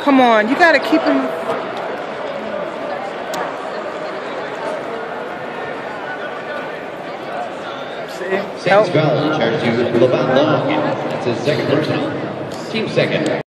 Come on, you gotta keep him. Sam's foul, charged to Levant Long. That's his second personal. Team second.